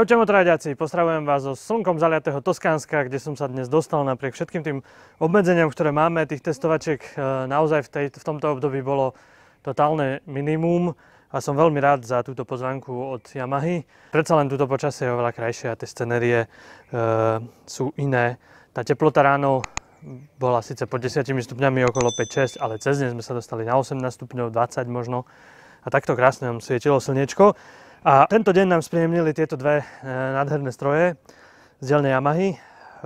Čaute motoradiaci, pozdravujem vás zo slnkom zaliatého Toskánska, kde som sa dnes dostal napriek všetkým tým obmedzeniam, ktoré máme. Tých testovačiek naozaj v tomto období bolo totálne minimum a som veľmi rád za túto pozvánku od Yamahy. Predsa len túto počasie je oveľa krajšie a tie scenérie sú iné. Tá teplota ráno bola síce pod 10 stupňami okolo 5-6, ale cez deň sme sa dostali na 18 stupňov, 20 možno. A takto krásne nám svietilo slniečko. A tento deň nám spríjemnili tieto dve nádherné stroje z dielne Yamahy,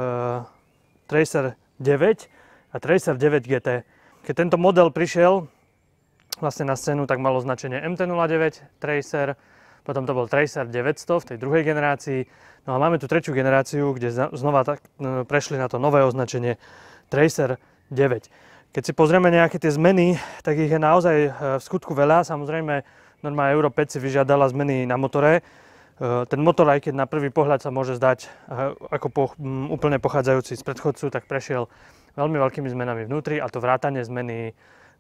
Tracer 9 a Tracer 9 GT. Keď tento model prišiel vlastne na scénu, tak mal označenie MT-09 Tracer, potom to bol Tracer 900 v tej druhej generácii. No a máme tu tretiu generáciu, kde znova prešli na to nové označenie Tracer 9. Keď si pozrieme nejaké tie zmeny, tak ich je naozaj v skutku veľa. Samozrejme, norma Euro 5 si vyžiadala zmeny na motore. Ten motor, aj keď na prvý pohľad sa môže zdať ako úplne pochádzajúci z predchodcu, tak prešiel veľmi veľkými zmenami vnútri, a to vrátane zmeny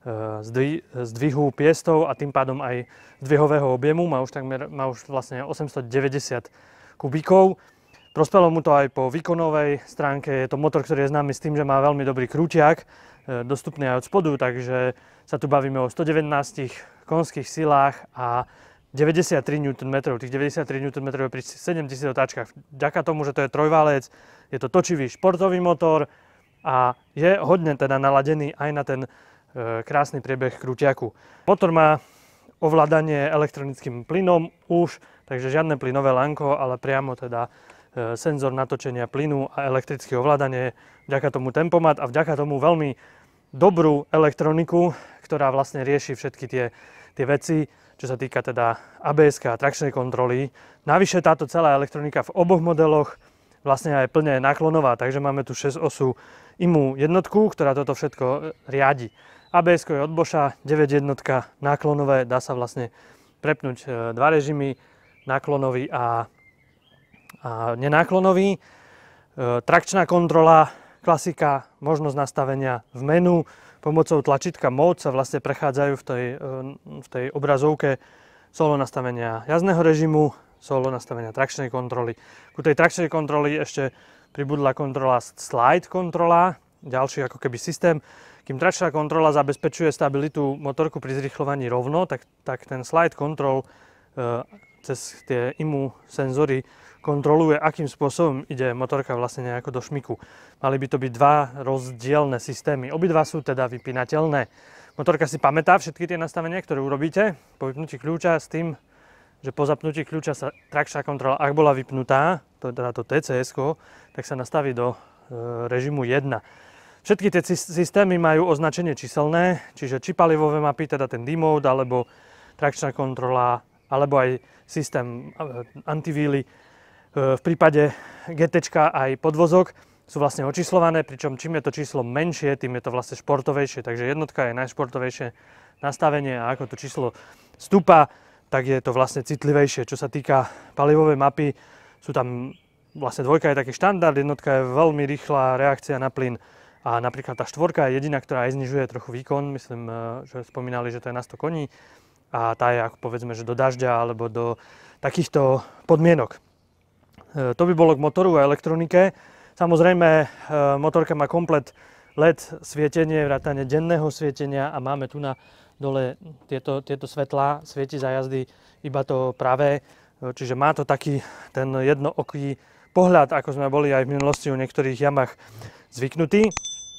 zdvihu piestov a tým pádom aj zdvihového objemu. Má už vlastne 890 kubíkov. Prospelo mu to aj po výkonovej stránke. Je to motor, ktorý je známy s tým, že má veľmi dobrý krúťak, dostupný aj od spodu, takže sa tu bavíme o 119 konských silách a 93 Nm. Tých 93 Nm je pri 7000 otáčkach. Vďaka tomu, že to je trojválec, je to točivý športový motor a je hodne teda naladený aj na ten krásny priebeh krúťaku. Motor má ovládanie elektronickým plynom už, takže žiadne plynové lanko, ale priamo teda senzor natočenia plynu a elektrické ovládanie. Vďaka tomu tempomat a vďaka tomu veľmi dobrú elektroniku, ktorá vlastne rieši všetky tie veci, čo sa týka teda ABS a trakčnej kontroly. Navyše táto celá elektronika v oboch modeloch vlastne aj plne náklonová, takže máme tu 6-osú IMU jednotku, ktorá toto všetko riadi. ABS je od Boscha, 9 jednotka náklonové, dá sa vlastne prepnúť dva režimy, náklonový a nenáklonový. Trakčná kontrola, klasika, možnosť nastavenia v menu. Pomocou tlačítka Mode sa vlastne prechádzajú v tej obrazovke solo nastavenia jazdného režimu, solo nastavenia trakčnej kontroly. Ku tej trakčnej kontroly ešte pribudla kontrola Slide kontrola, ďalší ako keby systém. Kým trakčná kontrola zabezpečuje stabilitu motorku pri zrýchľovaní rovno, tak ten Slide Control cez tie IMU senzory kontroluje, akým spôsobom ide motorka vlastne nejako do šmiku. Mali by to byť dva rozdielne systémy. Obidva sú teda vypínateľné. Motorka si pamätá všetky tie nastavenia, ktoré urobíte po vypnutí kľúča, s tým, že po zapnutí kľúča sa trakčná kontrola, ak bola vypnutá, teda to TCS-ko, tak sa nastaví do režimu 1. Všetky tie systémy majú označenie číselné, čiže či palivové mapy, teda ten D-mode, alebo trakčná kontrola, alebo aj systém antivíly. V prípade GT aj podvozok sú vlastne očíslované, pričom čím je to číslo menšie, tým je to vlastne športovejšie. Takže jednotka je najšportovejšie nastavenie a ako to číslo stúpa, tak je to vlastne citlivejšie. Čo sa týka palivovej mapy, sú tam vlastne dvojka je taký štandard, jednotka je veľmi rýchla reakcia na plyn a napríklad tá štvorka je jediná, ktorá aj znižuje trochu výkon. Myslím, že spomínali, že to je na 100 koní a tá je ako povedzme, že do dažďa alebo do takýchto podmienok. To by bolo k motoru a elektronike. Samozrejme, motorka má komplet LED svietenie, vrátane denného svietenia a máme tu na dole tieto svetlá, svieti za jazdy iba to pravé, čiže má to taký ten jednooký pohľad, ako sme boli aj v minulosti u niektorých Yamah zvyknutí.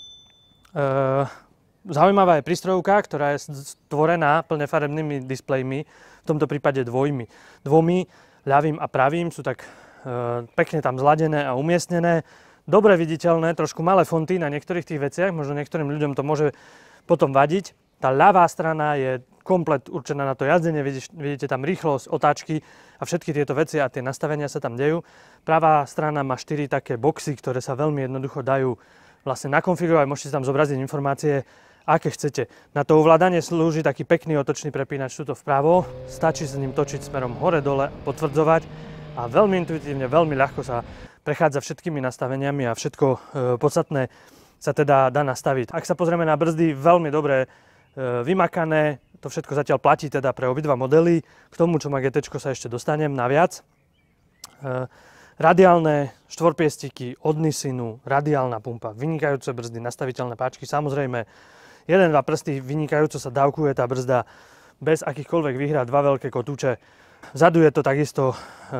Zaujímavá je prístrojovka, ktorá je stvorená plne farebnými displejmi, v tomto prípade dvomi, ľavým a pravým, sú tak pekne tam zladené a umiestnené, dobre viditeľné, trošku malé fonty na niektorých tých veciach, možno niektorým ľuďom to môže potom vadiť. Tá ľavá strana je komplet určená na to jazdenie, vidíte tam rýchlosť, otáčky a všetky tieto veci a tie nastavenia sa tam dejú. Pravá strana má 4 také boxy, ktoré sa veľmi jednoducho dajú vlastne nakonfigurovať, môžete si tam zobraziť informácie, aké chcete. Na to ovládanie slúži taký pekný otočný prepínač tuto vpravo, stačí s ním točiť smerom hore-dole, potvrdzovať a veľmi intuitívne, veľmi ľahko sa prechádza všetkými nastaveniami a všetko podstatné sa teda dá nastaviť. Ak sa pozrieme na brzdy, veľmi dobre vymakané, to všetko zatiaľ platí teda pre obidva modely. K tomu, čo má GT, sa ešte dostanem naviac. Radiálne štvorpiestiky od Nissinu, radiálna pumpa, vynikajúce brzdy, nastaviteľné páčky. Samozrejme, 1-2 prsty, vynikajúco sa dávkuje tá brzda bez akýchkoľvek výhrad, 2 veľké kotúče. Vzadu je to takisto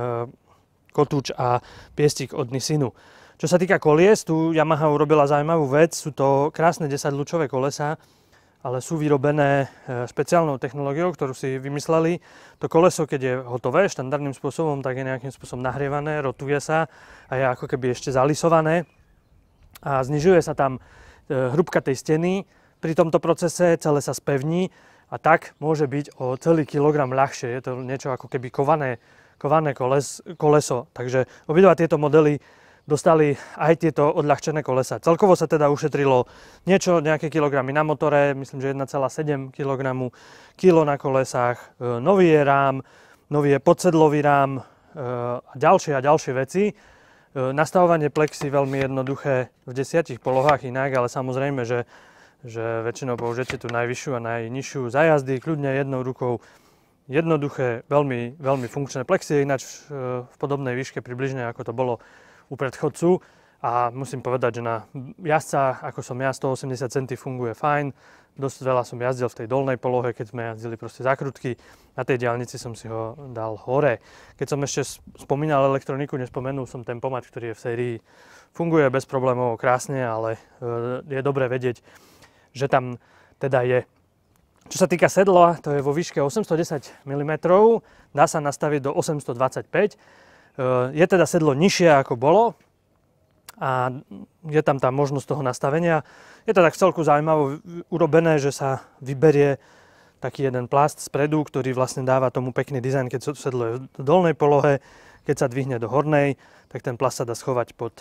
kotúč a piestik od Nissinu. Čo sa týka kolies, tu Yamaha urobila zaujímavú vec. Sú to krásne 10-ľučové kolesá, ale sú vyrobené špeciálnou technológiou, ktorú si vymysleli. To koleso, keď je hotové štandardným spôsobom, tak je nejakým spôsobom nahrievané, rotuje sa a je ako keby ešte zalisované. A znižuje sa tam hrúbka tej steny. Pri tomto procese celé sa spevní a tak môže byť o celý kilogram ľahšie. Je to niečo ako keby kované koleso. Takže obidva tieto modely dostali aj tieto odľahčené kolesa. Celkovo sa teda ušetrilo nejaké kilogramy na motore, myslím, že 1,7 kg, kilo na kolesách, nový je rám, nový je podsedlový rám a ďalšie veci. Nastavovanie plexy veľmi jednoduché v 10 polohách inak, ale samozrejme, že väčšinou použijete tú najvyššiu a najnižšiu za jazdy, kľudne jednou rukou. Jednoduché, veľmi, veľmi funkčné plexy, je ináč v podobnej výške približne ako to bolo u predchodcu a musím povedať, že na jazdca, ako som ja, 180 cm funguje fajn. Dosť veľa som jazdil v tej dolnej polohe, keď sme jazdili proste zákrutky. Na tej diaľnici som si ho dal hore. Keď som ešte spomínal elektroniku, nespomenul som tempomat, ktorý je v sérii. Funguje bez problémov krásne, ale je dobré vedieť, že tam teda je. Čo sa týka sedla, to je vo výške 810 mm, dá sa nastaviť do 825. Je teda sedlo nižšie ako bolo a je tam tá možnosť toho nastavenia. Je to tak celku zaujímavé urobené, že sa vyberie taký jeden plast spredu, ktorý vlastne dáva tomu pekný dizajn, keď sedlo je v dolnej polohe, keď sa dvihne do hornej, tak ten plast sa dá schovať pod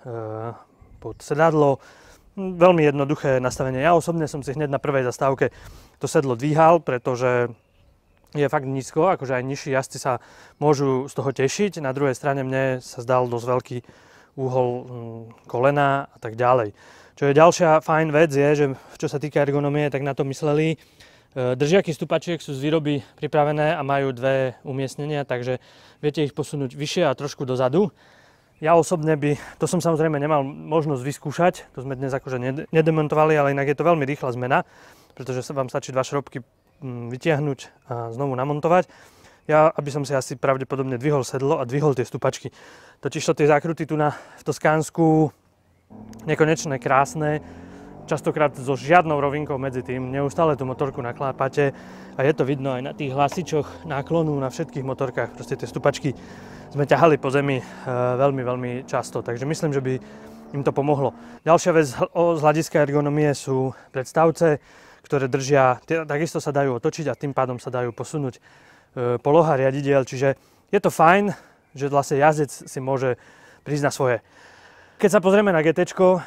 sedadlo. Veľmi jednoduché nastavenie. Ja osobne som si hneď na prvej zastávke to sedlo dvíhal, pretože je fakt nízko, akože aj nižší jazdci sa môžu z toho tešiť. Na druhej strane mne sa zdal dosť veľký úhol kolena a tak ďalej. Čo je ďalšia fajn vec je, že čo sa týka ergonomie, tak na to mysleli. Držiaky stúpačiek sú z výroby pripravené a majú dve umiestnenia, takže viete ich posunúť vyššie a trošku dozadu. Ja osobne to som samozrejme nemal možnosť vyskúšať, to sme dnes akože nedemontovali, ale inak je to veľmi rýchla zmena, pretože sa vám stačí 2 šrobky vytiahnuť a znovu namontovať. Ja, aby som si asi pravdepodobne dvihol sedlo a dvihol tie stupačky. Totižto tie zákruty tu v Toskánsku nekonečné, krásne, častokrát so žiadnou rovinkou medzi tým, neustále tú motorku naklápate a je to vidno aj na tých hlasičoch náklonu na všetkých motorkách. Proste tie stupačky sme ťahali po zemi veľmi, veľmi často, takže myslím, že by im to pomohlo. Ďalšia vec z hľadiska ergonomie sú predstavce, ktoré držia, takisto sa dajú otočiť a tým pádom sa dajú posunúť poloha riadidiel, čiže je to fajn, že vlastne jazdec si môže prísť na svoje. Keď sa pozrieme na GTčko,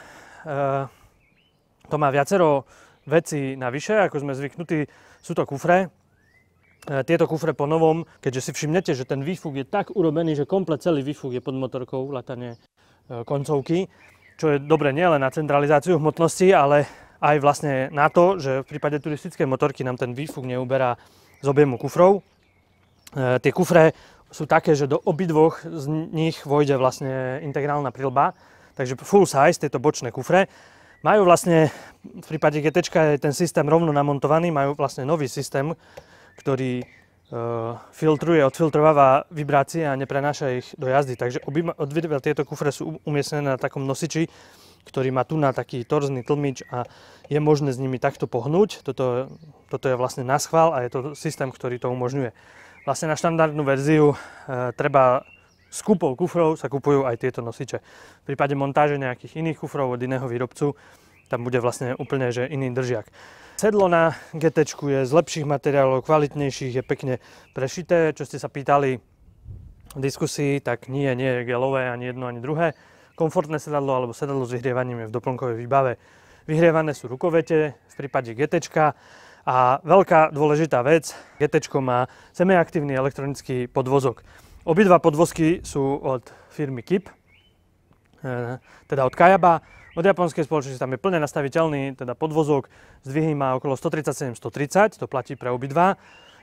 to má viacero vecí navyše, ako sme zvyknutí, sú to kufre. Tieto kufre po novom, keďže si všimnete, že ten výfuk je tak urobený, že komplet celý výfuk je pod motorkou, vrátane koncovky, čo je dobre nielen na centralizáciu hmotnosti, ale aj vlastne na to, že v prípade turistickej motorky nám ten výfuk neuberá z objemu kufrov. Tie kufre sú také, že do obidvoch z nich vojde vlastne integrálna prilba, takže full size tieto bočné kufre. Majú vlastne, v prípade GTčka je ten systém rovno namontovaný, majú vlastne nový systém, ktorý odfiltrováva vibrácie a neprenáša ich do jazdy. Takže obidva tieto kufre sú umiestnené na takom nosiči, ktorý má tu na taký torzný tlmič a je možné s nimi takto pohnúť. Toto je vlastne na schvál a je to systém, ktorý to umožňuje. Vlastne na štandardnú verziu treba s kúpou kufrov sa kupujú aj tieto nosiče. V prípade montáže nejakých iných kufrov od iného výrobcu tam bude vlastne úplne že iný držiak. Sedlo na GTčku je z lepších materiálov, kvalitnejších, je pekne prešité. Čo ste sa pýtali v diskusii, tak nie je gelové ani jedno, ani druhé. Komfortné sedadlo alebo sedadlo s vyhrievaním je v doplnkovej výbave. Vyhrievané sú rukovete v prípade GTčka a veľká dôležitá vec, GTčko má semiaktívny elektronický podvozok. Obidva podvozky sú od firmy KIP, teda od Kayaba. Od japonskej spoločnosti tam je plne nastaviteľný teda podvozok, zdvihy má okolo 137-130, to platí pre obidva.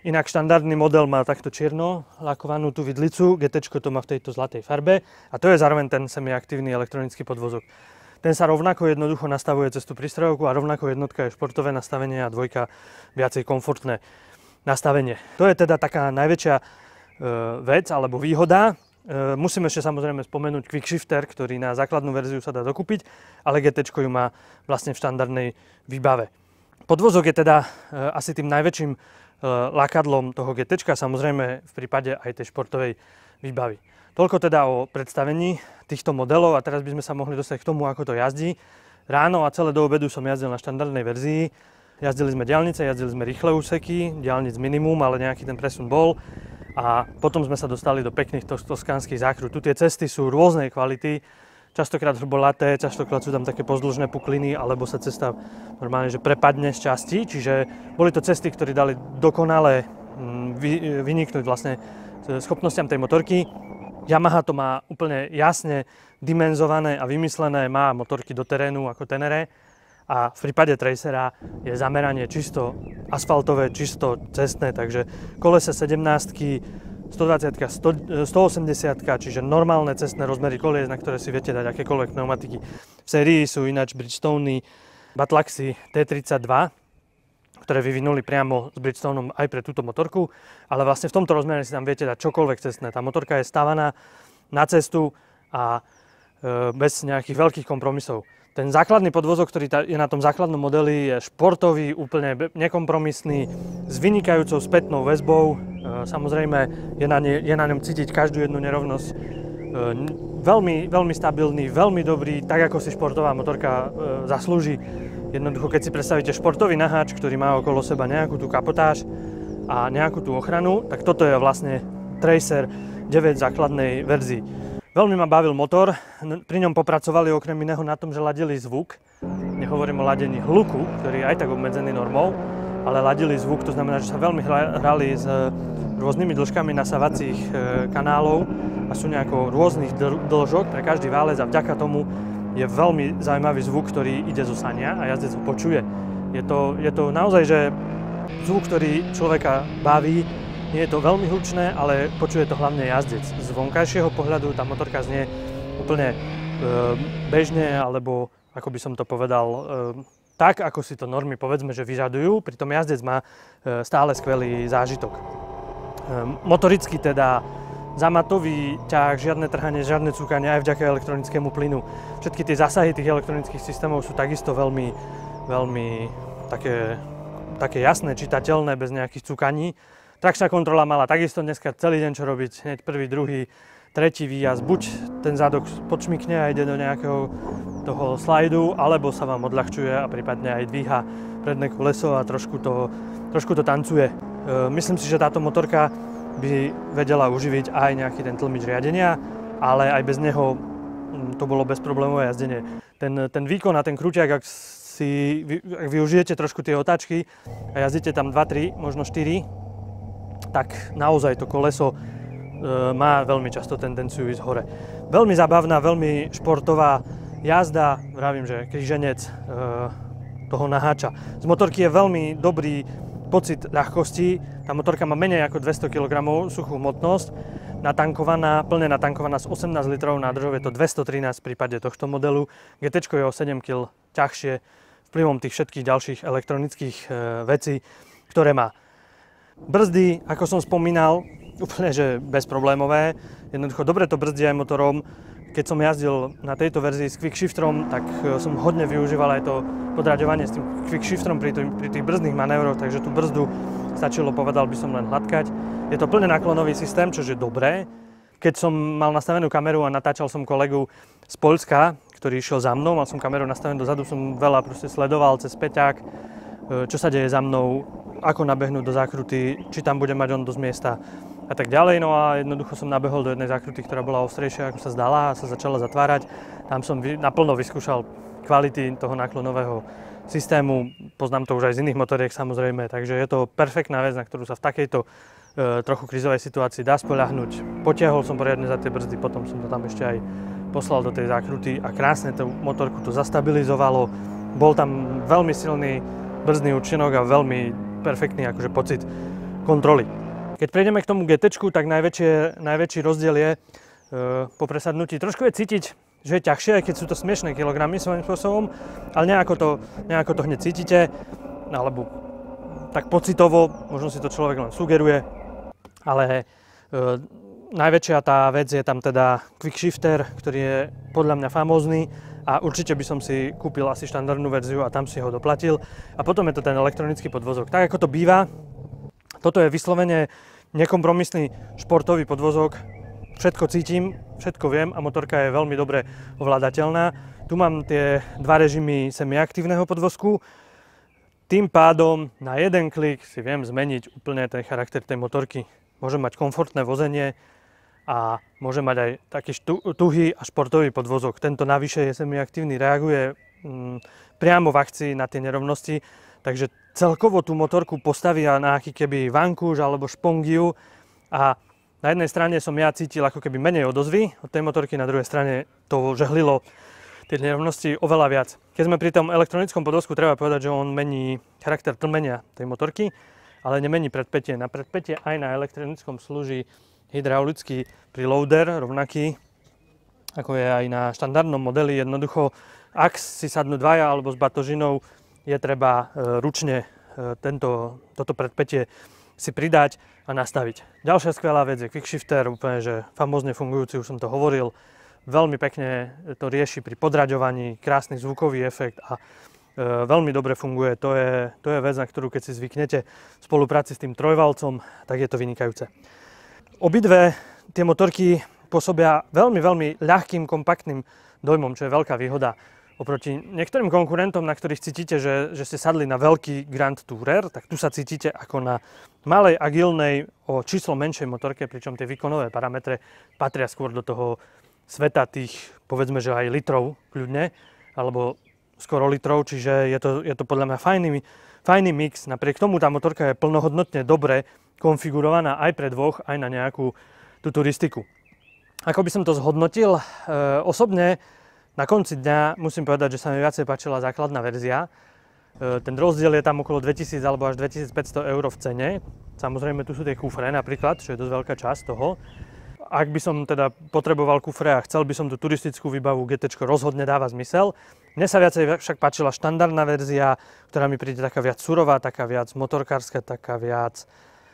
Inak štandardný model má takto čierno lakovanú tú vidlicu, GT to má v tejto zlatej farbe a to je zároveň ten semiaktívny elektronický podvozok. Ten sa rovnako jednoducho nastavuje cez tú prístrojovku a rovnako jednotka je športové nastavenie a dvojka viacej komfortné nastavenie. To je teda taká najväčšia vec alebo výhoda. Musím ešte samozrejme spomenúť Quick Shifter, ktorý na základnú verziu sa dá dokúpiť, ale GT ju má vlastne v štandardnej výbave. Podvozok je teda asi tým najväčším lákadlom toho GT, samozrejme v prípade aj tej športovej výbavy. Toľko teda o predstavení týchto modelov a teraz by sme sa mohli dostať k tomu, ako to jazdí. Ráno a celé do obedu som jazdil na štandardnej verzii. Jazdili sme diaľnice, jazdili sme rýchle úseky, diaľnic minimum, ale nejaký ten presun bol. A potom sme sa dostali do pekných toskánskych zákrut. Tu tie cesty sú rôznej kvality, častokrát hrubolaté, častokrát sú tam také pozdĺžné pukliny, alebo sa cesta normálne že prepadne z časti. Čiže boli to cesty, ktoré dali dokonale vyniknúť vlastne schopnostiam tej motorky. Yamaha to má úplne jasne dimenzované a vymyslené, má motorky do terénu ako Tenere. A v prípade Tracera je zameranie čisto asfaltové, čisto cestné, takže kolesa 17, 120, 180, čiže normálne cestné rozmery kolies, na ktoré si viete dať akékoľvek pneumatiky. V sérii sú ináč Bridgestone Batlaxy T32, ktoré vyvinuli priamo s Bridgestoneom aj pre túto motorku, ale vlastne v tomto rozmere si tam viete dať čokoľvek cestné. Tá motorka je stavaná na cestu a bez nejakých veľkých kompromisov. Ten základný podvozok, ktorý je na tom základnom modeli, je športový, úplne nekompromisný, s vynikajúcou spätnou väzbou. Samozrejme je na ňom cítiť každú jednu nerovnosť. Veľmi stabilný, veľmi dobrý, tak ako si športová motorka zaslúži. Jednoducho, keď si predstavíte športový naháč, ktorý má okolo seba nejakú tú kapotáž a nejakú tú ochranu, tak toto je vlastne Tracer 9 základnej verzii. Veľmi ma bavil motor, pri ňom popracovali okrem iného na tom, že ladili zvuk. Nehovorím o ladení hluku, ktorý je aj tak obmedzený normou, ale ladili zvuk, to znamená, že sa veľmi hrali s rôznymi dĺžkami nasávacích kanálov a sú nejako rôznych dĺžok pre každý válec a vďaka tomu je veľmi zaujímavý zvuk, ktorý ide zo sania a jazdec ho počuje. Je to naozaj, že zvuk, ktorý človeka baví. Nie je to veľmi hlučné, ale počuje to hlavne jazdec. Z vonkajšieho pohľadu tá motorka znie úplne bežne, alebo ako by som to povedal, tak ako si to normy povedzme, že vyžadujú. Pritom jazdec má stále skvelý zážitok. Motoricky teda zamatový ťah, žiadne trhanie, žiadne cúkanie aj vďaka elektronickému plynu. Všetky tie zásahy tých elektronických systémov sú takisto veľmi také jasné, čitateľné, bez nejakých cúkaní. Trakčná kontrola mala takisto dneska celý deň čo robiť, hneď prvý, druhý, tretí výjazd. Buď ten zadok podšmykne a ide do nejakého toho slajdu, alebo sa vám odľahčuje a prípadne aj dvíha predné koleso a trošku to tancuje. Myslím si, že táto motorka by vedela uživiť aj nejaký ten tlmič riadenia, ale aj bez neho to bolo bezproblémové jazdenie. Ten výkon a ten krúťak, ak využijete trošku tie otáčky a jazdíte tam 2, 3, možno 4, tak naozaj to koleso má veľmi často tendenciu ísť hore. Veľmi zábavná, veľmi športová jazda, vravím, že kríženec toho naháča. Z motorky je veľmi dobrý pocit ľahkosti. Tá motorka má menej ako 200 kg suchú hmotnosť, plne natankovaná z 18 litrov nádržov, je to 213 v prípade tohto modelu. GT je o 7 kg ťažšie vplyvom tých všetkých ďalších elektronických vecí, ktoré má. Brzdy, ako som spomínal, úplne že bezproblémové. Jednoducho dobre to brzdí aj motorom. Keď som jazdil na tejto verzii s Quick Shifterom, tak som hodne využíval aj to podraďovanie s tým Quick Shifterom pri tých brzdných manévroch, takže tú brzdu stačilo, povedal by som, len hladkať. Je to plne náklonový systém, čo je dobré. Keď som mal nastavenú kameru a natáčal som kolegu z Poľska, ktorý išiel za mnou, mal som kameru nastavenú dozadu, som veľa sledoval cez peťák, čo sa deje za mnou, ako nabehnúť do zákruty, či tam bude mať on dosť miesta a tak ďalej. No a jednoducho som nabehol do jednej zákruty, ktorá bola ostrejšia, ako sa zdala a sa začala zatvárať. Tam som naplno vyskúšal kvality toho náklonového systému. Poznám to už aj z iných motoriek samozrejme, takže je to perfektná vec, na ktorú sa v takejto trochu krízovej situácii dá spoľahnúť. Potiahol som poriadne za tie brzdy, potom som to tam ešte aj poslal do tej zákruty a krásne tú motorku to zastabilizovalo. Bol tam veľmi silný brzdný účinok a veľmi perfektný akože pocit kontroly. Keď prejdeme k tomu GT, tak najväčší rozdiel je po presadnutí. Trošku je cítiť, že je ťažšie, aj keď sú to smiešné kilogramy svojím spôsobom, ale nejako to hneď cítite, alebo tak pocitovo, možno si to človek len sugeruje, ale najväčšia tá vec je tam teda Quick Shifter, ktorý je podľa mňa famózny a určite by som si kúpil asi štandardnú verziu a tam si ho doplatil. A potom je to ten elektronický podvozok. Tak ako to býva, toto je vyslovene nekompromisný športový podvozok. Všetko cítim, všetko viem a motorka je veľmi dobre ovládateľná. Tu mám tie dva režimy semiaktívneho podvozku. Tým pádom na jeden klik si viem zmeniť úplne ten charakter tej motorky. Môžem mať komfortné vozenie a môžem mať aj taký tuhý a športový podvozok. Tento navyše je semiaktívny, reaguje priamo v akcii na tie nerovnosti, takže celkovo tú motorku postavia na aký keby vankúš alebo špongiu a na jednej strane som ja cítil ako keby menej odozvy od tej motorky, na druhej strane to žehlilo tie nerovnosti oveľa viac. Keď sme pri tom elektronickom podvozku, treba povedať, že on mení charakter tlmenia tej motorky, ale nemení predpätie. Na predpätie aj na elektronickom slúži hydraulický preloader, rovnaký ako je aj na štandardnom modeli. Jednoducho, ak si sadnú dvaja alebo s batožinou, je treba ručne toto predpätie si pridať a nastaviť. Ďalšia skvelá vec je Quick Shifter, úplne že famózne fungujúci, už som to hovoril. Veľmi pekne to rieši pri podraďovaní, krásny zvukový efekt a veľmi dobre funguje. To je vec, na ktorú keď si zvyknete v spolupráci s tým trojvalcom, tak je to vynikajúce. Obidve tie motorky pôsobia veľmi ľahkým, kompaktným dojmom, čo je veľká výhoda oproti niektorým konkurentom, na ktorých cítite, že ste sadli na veľký Grand Tourer, tak tu sa cítite ako na malej, agilnej, o číslo menšej motorke, pričom tie výkonové parametre patria skôr do toho sveta tých, povedzme, že aj litrov kľudne, alebo skoro litrov, čiže je to podľa mňa fajný mix. Napriek tomu tá motorka je plnohodnotne dobre konfigurovaná aj pre dvoch, aj na nejakú tú turistiku. Ako by som to zhodnotil? Osobne na konci dňa musím povedať, že sa mi viacej páčila základná verzia. Ten rozdiel je tam okolo 2000 alebo až 2500 eur v cene. Samozrejme tu sú tie kufre napríklad, čo je dosť veľká časť toho. Ak by som teda potreboval kufre a chcel by som tú turistickú výbavu, GT rozhodne dáva zmysel. Mne sa viacej však páčila štandardná verzia, ktorá mi príde taká viac surová, taká viac motorkárska, taká viac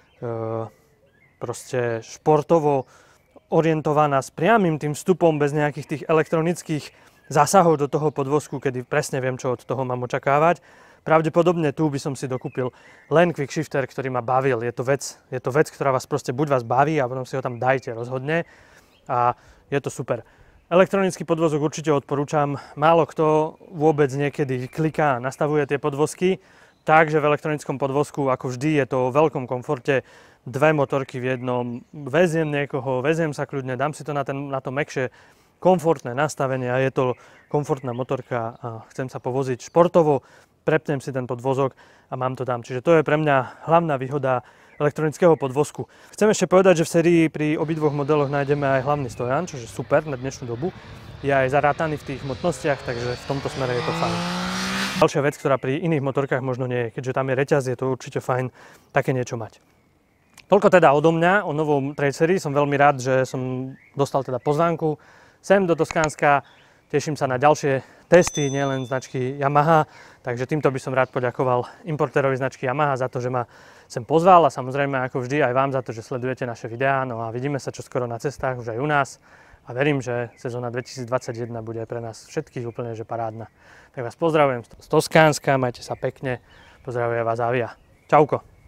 proste športovo orientovaná, s priamym tým vstupom, bez nejakých tých elektronických zásahov do toho podvozku, kedy presne viem, čo od toho mám očakávať. Pravdepodobne tu by som si dokúpil len Quick Shifter, ktorý ma bavil. Je to vec, ktorá vás proste buď vás baví a potom si ho tam dajte rozhodne a je to super. Elektronický podvozok určite odporúčam. Málo kto vôbec niekedy kliká a nastavuje tie podvozky, takže v elektronickom podvozku, ako vždy, je to o veľkom komforte. Dve motorky v jednom, veziem niekoho, veziem sa kľudne, dám si to na to mäkšie, komfortné nastavenie a je to komfortná motorka a chcem sa povoziť športovo, prepnem si ten podvozok a mám to tam. Čiže to je pre mňa hlavná výhoda elektronického podvozku. Chcem ešte povedať, že v sérii pri obidvoch modeloch nájdeme aj hlavný stojan, čo je super na dnešnú dobu. Je aj zarátaný v tých hmotnostiach, takže v tomto smere je to fajn. Ďalšia vec, ktorá pri iných motorkách možno nie je, keďže tam je reťaz, je to určite fajn také niečo mať. Toľko teda odo mňa o novom Trail sérii. Som veľmi rád, že som dostal teda pozvánku sem do Toskánska. Teším sa na ďalšie testy, nielen značky Yamaha. Takže týmto by som rád poďakoval importérovi značky Yamaha za to, že ma sem pozval a samozrejme ako vždy aj vám za to, že sledujete naše videá. No a vidíme sa čoskoro na cestách, už aj u nás. A verím, že sezóna 2021 bude aj pre nás všetkých úplne že parádna. Tak vás pozdravujem z Toskánska, majte sa pekne. Pozdravuje vás Avia. Čauko.